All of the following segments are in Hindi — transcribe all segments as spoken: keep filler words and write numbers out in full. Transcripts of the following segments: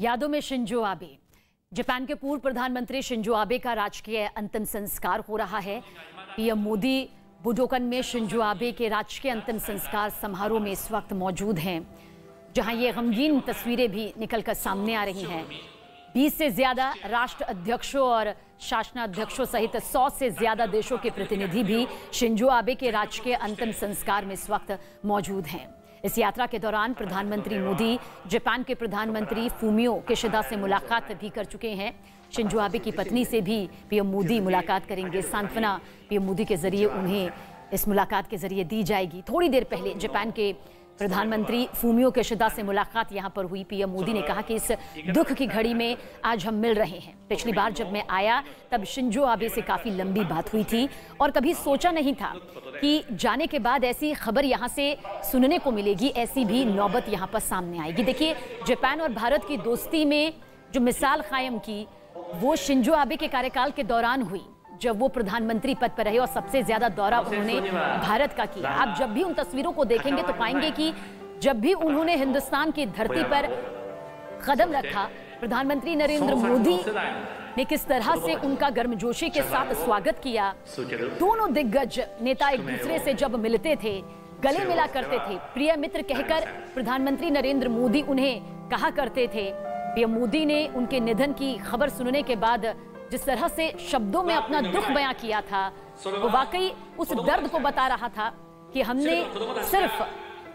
यादों में शिंजो आबे। जापान के पूर्व प्रधानमंत्री शिंजो आबे का राजकीय अंतिम संस्कार हो रहा है। पीएम मोदी बुडोकन में शिंजो आबे के राजकीय अंतिम संस्कार समारोह में इस वक्त मौजूद हैं, जहां ये गमगीन तस्वीरें भी निकलकर सामने आ रही हैं। बीस से ज्यादा राष्ट्र अध्यक्षों और शासनाध्यक्षों सहित सौ से ज्यादा देशों के प्रतिनिधि भी शिंजो आबे के राजकीय अंतिम संस्कार में इस वक्त मौजूद हैं। इस यात्रा के दौरान प्रधानमंत्री मोदी जापान के प्रधानमंत्री फूमियो किशिदा से मुलाकात भी कर चुके हैं। शिंजो आबे की पत्नी से भी पीएम मोदी मुलाकात करेंगे। सांत्वना पीएम मोदी के जरिए उन्हें इस मुलाकात के जरिए दी जाएगी। थोड़ी देर पहले जापान के प्रधानमंत्री फूमियो किशिदा से मुलाकात यहां पर हुई। पीएम मोदी ने कहा कि इस दुख की घड़ी में आज हम मिल रहे हैं। पिछली बार जब मैं आया तब शिंजो आबे से काफी लंबी बात हुई थी और कभी सोचा नहीं था कि जाने के बाद ऐसी खबर यहां से सुनने को मिलेगी, ऐसी भी नौबत यहां पर सामने आएगी। देखिए, जापान और भारत की दोस्ती में जो मिसाल कायम की वो शिंजो आबे के कार्यकाल के दौरान हुई, जब वो प्रधानमंत्री पद पर रहे और सबसे ज्यादा दौरा उन्होंने भारत का किया। आप जब भी उन तस्वीरों को देखेंगे तो पाएंगे कि जब भी उन्होंने हिंदुस्तान की धरती पर कदम रखा, प्रधानमंत्री नरेंद्र मोदी ने किस तरह से उनका गर्मजोशी के साथ स्वागत किया। दोनों दिग्गज नेता एक दूसरे से जब मिलते थे गले मिला करते थे, प्रिय मित्र कहकर प्रधानमंत्री नरेंद्र मोदी उन्हें कहा करते थे। पीएम मोदी ने उनके निधन की खबर सुनने के बाद जिस तरह से शब्दों में अपना दुख बयां किया था, वो वाकई उस दर्द को बता रहा था कि हमने सिर्फ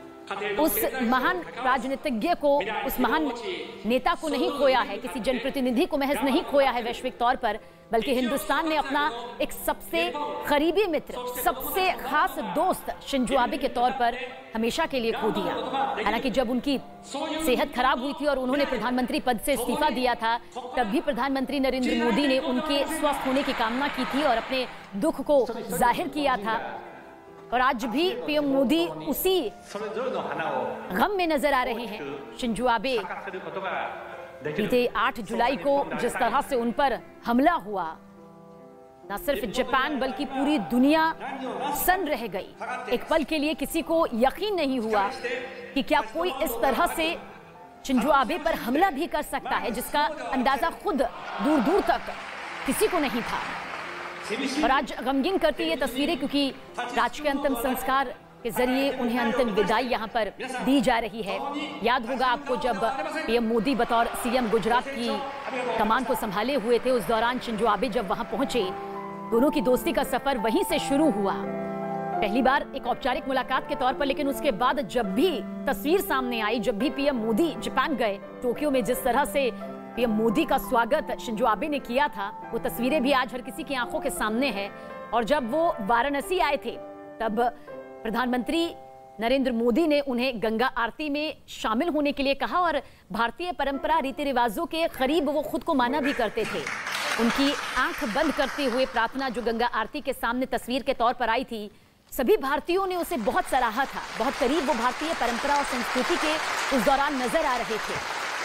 उस महान राजनीतिज्ञ को, उस महान नेता को नहीं खोया है, किसी जनप्रतिनिधि को महज नहीं खोया है वैश्विक तौर पर, बल्कि हिंदुस्तान ने अपना एक सबसे करीबी मित्र, सबसे खास दोस्त शिंजो आबे के तौर पर हमेशा के लिए खो दिया। हालांकि जब उनकी सेहत खराब हुई थी और उन्होंने प्रधानमंत्री पद से इस्तीफा दिया था, तब भी प्रधानमंत्री नरेंद्र मोदी ने उनके स्वस्थ होने की कामना की थी और अपने दुख को जाहिर किया था। और आज भी पीएम मोदी उसी गम में नजर आ रहे हैं। शिंजो आबे बीते आठ जुलाई को जिस तरह से उन पर हमला हुआ, न सिर्फ जापान बल्कि पूरी दुनिया सन रह गई। एक पल के लिए किसी को यकीन नहीं हुआ कि क्या कोई इस तरह से शिंजो आबे पर हमला भी कर सकता है, जिसका अंदाजा खुद दूर दूर तक किसी को नहीं था। और आज गमगीन करती ये तस्वीरें, क्योंकि राजकीय अंतिम संस्कार के जरिए उन्हें अंतिम विदाई यहां पर दी जा रही है। याद होगा आपको, जब पीएम मोदी बतौर सीएम गुजरात की कमान को संभाले हुए थे, उस दौरान शिंजो आबे जब वहां पहुंचे, दोनों की दोस्ती का सफर वहीं से शुरू हुआ। पहली बार एक औपचारिक मुलाकात के तौर पर, लेकिन उसके बाद जब भी तस्वीर सामने आई, जब भी पीएम मोदी जापान गए, टोक्यो में जिस तरह से पीएम मोदी का स्वागत शिंजो आबे ने किया था, वो तस्वीरें भी आज हर किसी की आंखों के सामने हैं। और जब वो वाराणसी आए थे, तब प्रधानमंत्री नरेंद्र मोदी ने उन्हें गंगा आरती में शामिल होने के लिए कहा और भारतीय परंपरा रीति रिवाजों के करीब वो खुद को माना भी करते थे। उनकी आंख बंद करते हुए प्रार्थना जो गंगा आरती के सामने तस्वीर के तौर पर आई थी, सभी भारतीयों ने उसे बहुत सराहा था। बहुत करीब वो भारतीय परंपरा और संस्कृति के उस दौरान नजर आ रहे थे।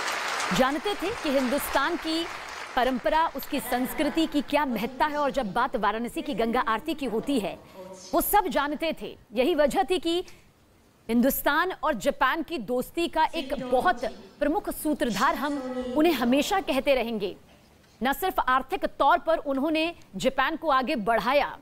जानते थे कि हिंदुस्तान की परंपरा, उसकी संस्कृति की क्या महत्ता है। और जब बात वाराणसी की गंगा आरती की होती है, वो सब जानते थे। यही वजह थी कि हिंदुस्तान और जापान की दोस्ती का एक बहुत प्रमुख सूत्रधार हम उन्हें हमेशा कहते रहेंगे। न सिर्फ आर्थिक तौर पर उन्होंने जापान को आगे बढ़ाया,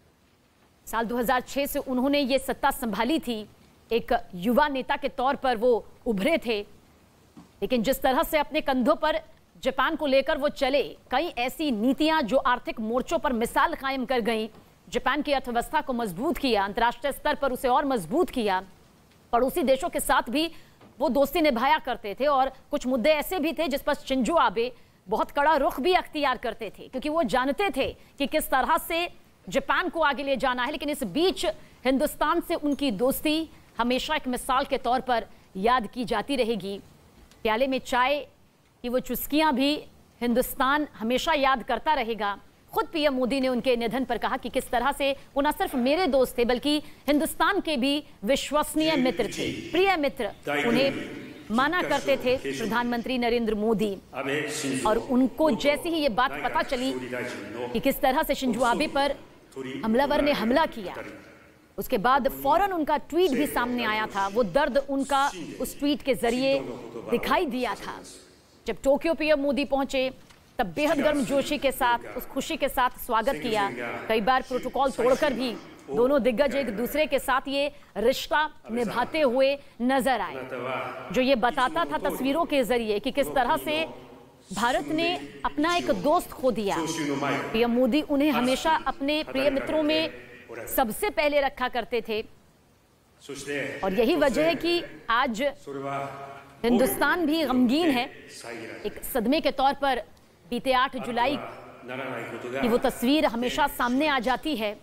साल दो हज़ार छह से उन्होंने ये सत्ता संभाली थी, एक युवा नेता के तौर पर वो उभरे थे, लेकिन जिस तरह से अपने कंधों पर जापान को लेकर वो चले, कई ऐसी नीतियां जो आर्थिक मोर्चों पर मिसाल कायम कर गईं, जापान की अर्थव्यवस्था को मजबूत किया, अंतर्राष्ट्रीय स्तर पर उसे और मजबूत किया। पड़ोसी देशों के साथ भी वो दोस्ती निभाया करते थे और कुछ मुद्दे ऐसे भी थे जिस पर शिंजो आबे बहुत कड़ा रुख भी अख्तियार करते थे, क्योंकि वो जानते थे कि किस तरह से जापान को आगे ले जाना है। लेकिन इस बीच हिंदुस्तान से उनकी दोस्ती हमेशा एक मिसाल के तौर पर याद की जाती रहेगी। प्याले में चाय की वो चुस्कियां भी हिंदुस्तान हमेशा याद करता रहेगा। खुद पीएम मोदी ने उनके निधन पर कहा कि किस तरह से वो न सिर्फ मेरे दोस्त थे, बल्कि हिंदुस्तान के भी विश्वसनीय मित्र थे, प्रिय मित्र उन्हें माना करते थे प्रधानमंत्री नरेंद्र मोदी। और उनको जैसे ही ये बात पता चली कि किस तरह से शिंजो आबे पर हमलावर ने हमला किया, उसके बाद फौरन उनका ट्वीट भी सामने आया था। वो दर्द उनका उस ट्वीट के जरिए दिखाई दिया था। जब टोक्यो पीएम मोदी पहुंचे तब बेहद गर्मजोशी के साथ, उस खुशी के साथ स्वागत किया। कई बार प्रोटोकॉल तोड़कर भी दोनों दिग्गज एक दूसरे के साथ ये रिश्ता निभाते हुए नजर आए, जो ये बताता था तस्वीरों के जरिए कि किस तरह से भारत ने अपना एक दोस्त खो दिया। पीएम मोदी उन्हें हमेशा अपने प्रिय मित्रों में सबसे पहले रखा करते थे और यही वजह है कि आज हिंदुस्तान भी गमगीन है। एक सदमे के तौर पर बीते आठ जुलाई की वो तस्वीर हमेशा सामने आ जाती है।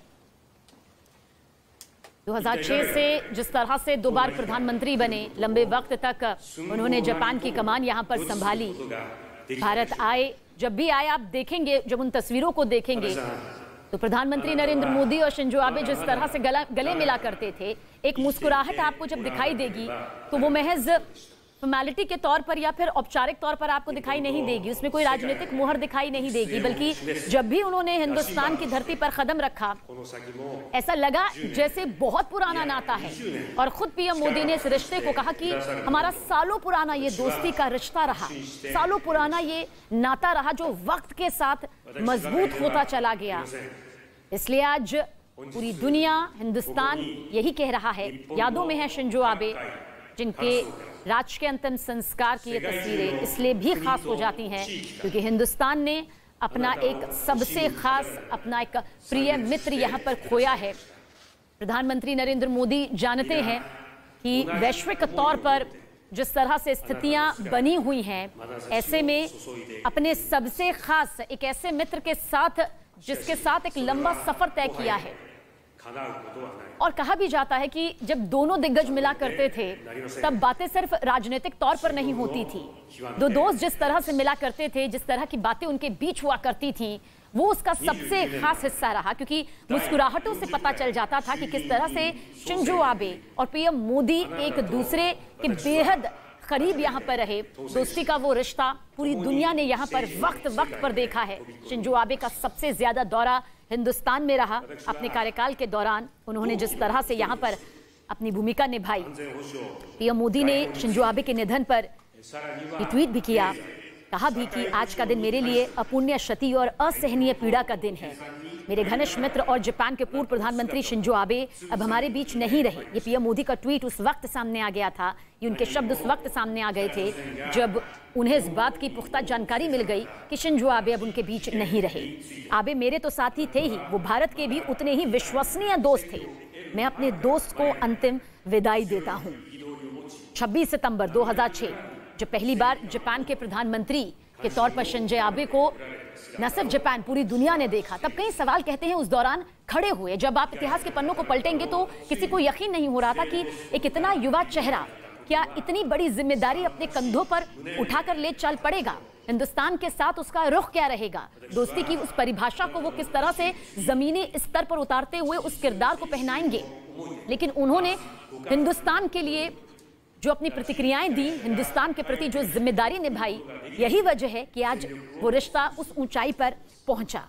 दो हज़ार छह से जिस तरह से दो बार प्रधानमंत्री बने, लंबे वक्त तक उन्होंने जापान की कमान यहां पर संभाली। भारत आए, जब भी आए आप देखेंगे, जब उन तस्वीरों को देखेंगे तो प्रधानमंत्री नरेंद्र मोदी और शिंजो आबे जिस तरह से गला गले मिला करते थे, एक मुस्कुराहट आपको जब दिखाई देगी तो वो महज फॉर्मेलिटी के तौर पर या फिर औपचारिक तौर पर आपको दिखाई नहीं देगी, उसमें कोई राजनीतिक मुहर दिखाई नहीं देगी, बल्कि जब भी उन्होंने हिंदुस्तान की धरती पर कदम रखा ऐसा लगा जैसे बहुत पुराना नाता है। और खुद पीएम मोदी ने इस रिश्ते को कहा कि हमारा सालों पुराना ये दोस्ती का रिश्ता रहा, सालों पुराना ये नाता रहा जो वक्त के साथ मजबूत होता चला गया। इसलिए आज पूरी दुनिया, हिंदुस्तान यही कह रहा है। यादों में है शिंजो आबे, जिनके राजकीय अंतिम संस्कार की ये तस्वीरें इसलिए भी खास हो जाती हैं क्योंकि हिंदुस्तान ने अपना एक सबसे खास, अपना एक प्रिय मित्र यहाँ पर खोया है। प्रधानमंत्री नरेंद्र मोदी जानते हैं कि वैश्विक तौर पर जिस तरह से स्थितियां बनी हुई हैं, ऐसे में अपने सबसे खास एक ऐसे मित्र के साथ, जिसके साथ एक लंबा सफर तय किया है। और कहा भी जाता है कि जब दोनों दिग्गज मिला करते थे तब बातें सिर्फ राजनीतिक तौर पर नहीं होती थी। दो दोस्त जिस तरह से मिला करते थे, जिस तरह की बातें उनके बीच हुआ करती थी, वो उसका सबसे खास हिस्सा रहा, क्योंकि मुस्कुराहटों से पता चल जाता था कि किस तरह से शिंजो आबे और पीएम मोदी एक दूसरे के बेहद करीब यहाँ पर रहे। दोस्ती का वो रिश्ता पूरी दुनिया ने यहाँ पर वक्त वक्त पर देखा है। शिंजो आबे का सबसे ज्यादा दौरा हिंदुस्तान में रहा। अपने कार्यकाल के दौरान उन्होंने जिस तरह से यहाँ पर अपनी भूमिका निभाई। पीएम मोदी ने शिंजो आबे के निधन पर ट्वीट भी किया, कहा भी कि आज का दिन मेरे लिए अपुण्य क्षति और असहनीय पीड़ा का दिन है। मेरे घनिष्ठ मित्र और जापान के पूर्व प्रधानमंत्री शिंजो आबे अब हमारे बीच नहीं रहे। ये पीएम मोदी का ट्वीट उस वक्त सामने आ गया था, ये उनके शब्द उस वक्त सामने आ गए थे जब उन्हें इस बात की पुख्ता जानकारी मिल गई कि शिंजो आबे अब उनके बीच नहीं रहे। आबे मेरे तो साथी थे ही, वो भारत के भी उतने ही विश्वसनीय दोस्त थे। मैं अपने दोस्त को अंतिम विदाई देता हूँ। छब्बीस सितंबर दो हज़ार छह जब पहली बार जापान के प्रधानमंत्री के तौर पर शिंजो आबे को न सिर्फ जापान, पूरी दुनिया ने देखा, तब कई सवाल कहते हैं उस दौरान खड़े हुए। जब आप इतिहास के पन्नों को पलटेंगे तो किसी को यकीन नहीं हो रहा था कि एक इतना युवा चेहरा क्या इतनी बड़ी जिम्मेदारी अपने कंधों पर उठाकर ले चल पड़ेगा। हिंदुस्तान के साथ उसका रुख क्या रहेगा, दोस्ती की उस परिभाषा को वो किस तरह से जमीनी स्तर पर उतारते हुए उस किरदार को पहनाएंगे। लेकिन उन्होंने हिंदुस्तान के लिए जो अपनी प्रतिक्रियाएं दी, हिंदुस्तान के प्रति जो जिम्मेदारी निभाई, यही वजह है कि आज वो रिश्ता उस ऊंचाई पर पहुंचा।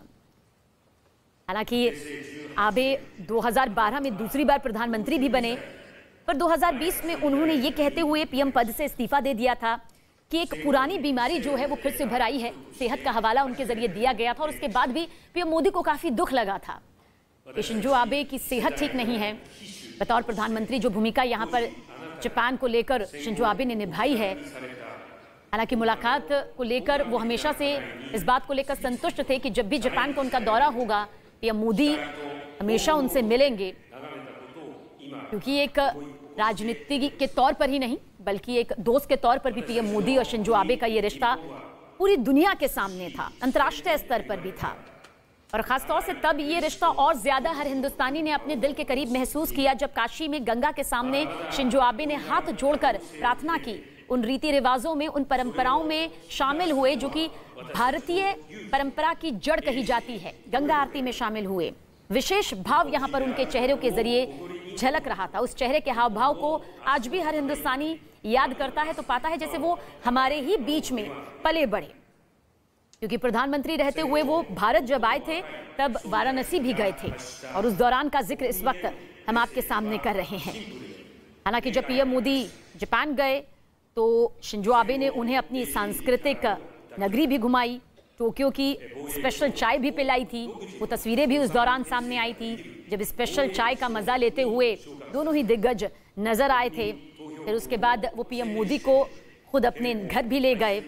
हालांकि आबे दो हज़ार बारह में दूसरी बार प्रधानमंत्री भी बने, पर दो हज़ार बीस में उन्होंने ये कहते हुए पीएम पद से इस्तीफा दे दिया था कि एक पुरानी बीमारी जो है वो फिर से उभर आई है। सेहत का हवाला उनके जरिए दिया गया था और उसके बाद भी पीएम मोदी को काफी दुख लगा था कि शिंजो आबे की सेहत ठीक नहीं है। बतौर प्रधानमंत्री जो भूमिका यहाँ पर जापान को लेकर शिंजो आबे ने निभाई है, हालांकि मुलाकात को लेकर वो हमेशा से इस बात को लेकर संतुष्ट थे कि जब भी जापान का उनका दौरा होगा पीएम मोदी हमेशा उनसे मिलेंगे, क्योंकि एक राजनीति के तौर पर ही नहीं बल्कि एक दोस्त के तौर पर भी पीएम मोदी और शिंजो आबे का ये रिश्ता पूरी दुनिया के सामने था, अंतर्राष्ट्रीय स्तर पर भी था। और खासतौर से तब ये रिश्ता और ज्यादा हर हिंदुस्तानी ने अपने दिल के करीब महसूस किया जब काशी में गंगा के सामने शिंजो आबे ने हाथ जोड़कर प्रार्थना की। उन रीति रिवाजों में, उन परंपराओं में शामिल हुए जो कि भारतीय परंपरा की जड़ कही जाती है। गंगा आरती में शामिल हुए। विशेष भाव यहाँ पर उनके चेहरे के जरिए झलक रहा था। उस चेहरे के हाव भाव को आज भी हर हिंदुस्तानी याद करता है तो पाता है जैसे वो हमारे ही बीच में पले बढ़े, क्योंकि प्रधानमंत्री रहते हुए वो भारत जब आए थे तब वाराणसी भी गए थे और उस दौरान का जिक्र इस वक्त हम आपके सामने कर रहे हैं। हालांकि जब पीएम मोदी जापान गए तो शिंजो आबे ने उन्हें अपनी सांस्कृतिक नगरी भी घुमाई, टोक्यो की स्पेशल चाय भी पिलाई थी। वो तस्वीरें भी उस दौरान सामने आई थी जब स्पेशल चाय का मजा लेते हुए दोनों ही दिग्गज नजर आए थे। फिर उसके बाद वो पीएम मोदी को खुद अपने घर भी ले गए।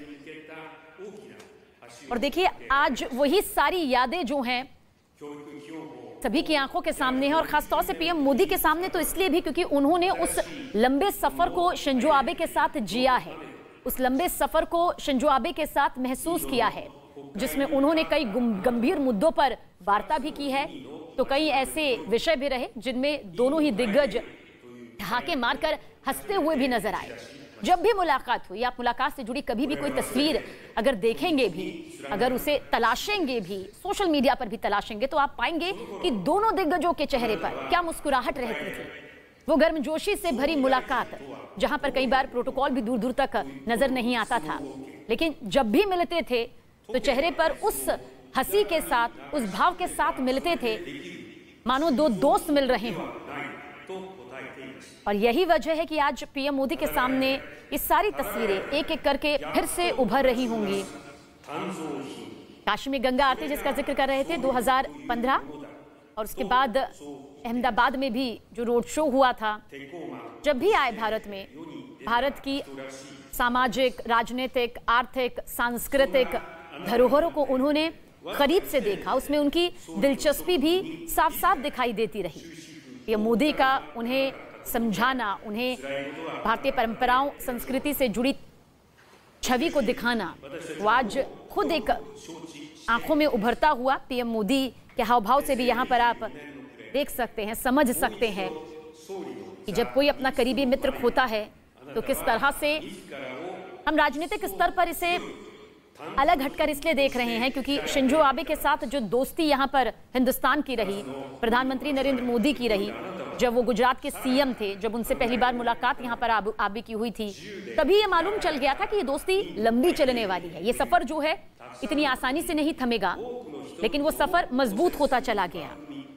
और देखिए, आज वही सारी यादें जो हैं सभी की आंखों के सामने है, और खासतौर से पीएम मोदी के सामने तो इसलिए भी क्योंकि उन्होंने उस लंबे सफर को शिंजो आबे के साथ जिया है, उस लंबे सफर को शिंजो आबे के साथ महसूस किया है, जिसमें उन्होंने कई गंभीर मुद्दों पर वार्ता भी की है, तो कई ऐसे विषय भी रहे जिनमें दोनों ही दिग्गज ठहाके मारकर हंसते हुए भी नजर आए। जब भी मुलाकात हुई, आप मुलाकात से जुड़ी कभी भी कोई तस्वीर अगर देखेंगे भी, अगर उसे तलाशेंगे भी, सोशल मीडिया पर भी तलाशेंगे, तो आप पाएंगे कि दोनों दिग्गजों के चेहरे पर क्या मुस्कुराहट रहती थी। वो गर्मजोशी से भरी मुलाकात, जहां पर कई बार प्रोटोकॉल भी दूर दूर तक नजर नहीं आता था, लेकिन जब भी मिलते थे तो चेहरे पर उस हंसी के साथ, उस भाव के साथ मिलते थे मानो दो दोस्त मिल रहे हों। और यही वजह है कि आज पीएम मोदी के सामने ये सारी तस्वीरें एक एक करके फिर से उभर रही होंगी। काशी में गंगा आरती जिसका जिक्र कर रहे थे दो हज़ार पंद्रह, और उसके बाद अहमदाबाद में भी जो रोड शो हुआ था। जब भी आए भारत में, भारत की सामाजिक, राजनीतिक, आर्थिक, सांस्कृतिक धरोहरों को उन्होंने करीब से देखा, उसमें उनकी दिलचस्पी भी साफ साफ दिखाई देती रही। पीएम मोदी का उन्हें समझाना, उन्हें भारतीय परंपराओं, संस्कृति से जुड़ी छवि को दिखाना, वो आज खुद एक आंखों में उभरता हुआ पीएम मोदी के हाव भाव से भी यहाँ पर आप देख सकते हैं, समझ सकते हैं कि जब कोई अपना करीबी मित्र खोता है तो किस तरह से हम राजनीतिक स्तर पर इसे अलग हटकर इसलिए देख रहे हैं क्योंकि शिंजो आबे के साथ जो दोस्ती यहाँ पर हिंदुस्तान की रही, प्रधानमंत्री नरेंद्र मोदी की रही, जब वो गुजरात के सीएम थे, जब उनसे पहली बार मुलाकात यहाँ पर आब, आबे की हुई थी, तभी ये मालूम चल गया था कि ये दोस्ती लंबी चलने वाली है। ये सफर जो है इतनी आसानी से नहीं थमेगा, लेकिन वो सफर मजबूत होता चला गया।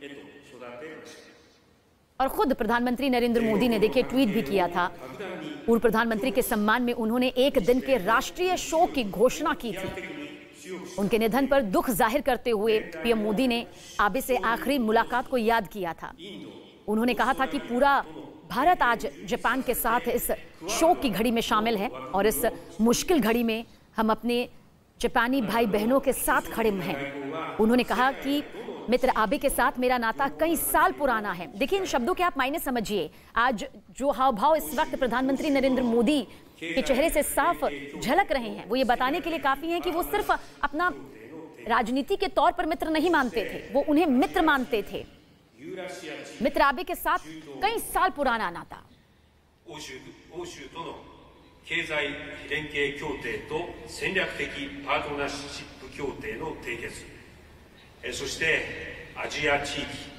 और खुद प्रधानमंत्री नरेंद्र मोदी ने देखिए ट्वीट भी किया था। पूर्व प्रधानमंत्री के सम्मान में उन्होंने एक दिन के राष्ट्रीय शोक की घोषणा की थी। उनके निधन पर दुख जाहिर करते हुए पीएम मोदी ने आबे से आखिरी मुलाकात को याद किया था। उन्होंने कहा था कि पूरा भारत आज जापान के साथ इस शोक की घड़ी में शामिल है और इस मुश्किल घड़ी में हम अपने जापानी भाई बहनों के साथ खड़े हैं। उन्होंने कहा कि मित्र आबे के साथ मेरा नाता कई साल पुराना है। देखिए, इन शब्दों के आप मायने समझिए। आज जो हाव भाव इस वक्त प्रधानमंत्री नरेंद्र मोदी के चेहरे से साफ झलक रहे हैं, वो ये बताने के लिए काफी हैं कि वो सिर्फ अपना राजनीति के तौर पर मित्र नहीं मानते थे, वो उन्हें मित्र मानते थे। मित्र आबे के साथ कई साल पुराना नाता। 経済連携協定と戦略的パートナーシップ協定の締結、そしてアジア地域